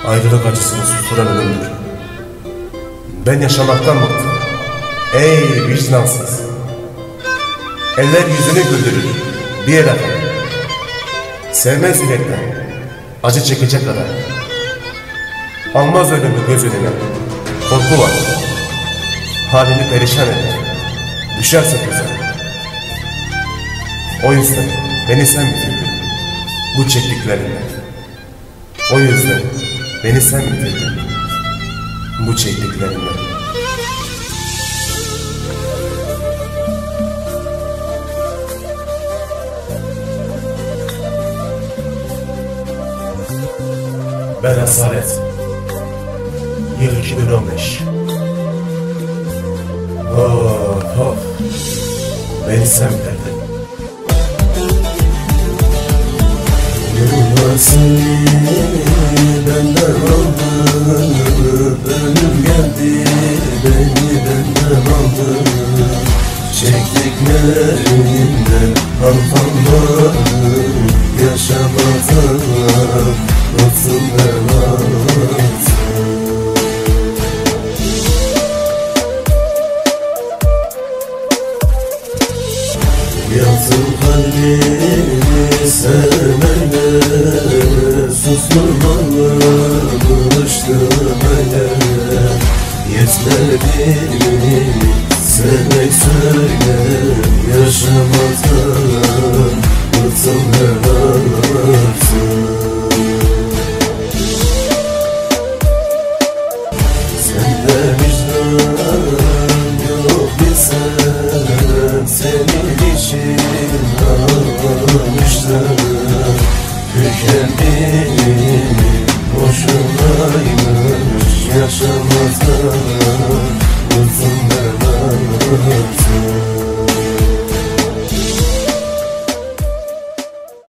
Ayrılık acısını susturan ölümdür. Ben yaşamaktan bıktım. Ey vicdansız! Eller yüzünü güldürür, bir yere kadar. Sevmez yürekten, acı çekecek kadar. Almaz ölümü göz önüne, korku var. Halini perişan eder, düşerse kıza. O yüzden beni sen bitirdin, bu çektiklerimle. O yüzden beni sen bitirdin, bu çektiklerimle. Ben Esaret, yıl 2015. Oh, beni sen bitirdin. Yıllar seni benden aldı, ölüm geldi beni benden aldı. Çektiklerinden alfanlar, yaşamaktan nasıl belasın. Yansın kalbimi sevmeyle, susturmalı barıştırmayla. Yetmedi mi sevmek söyle, yaşamak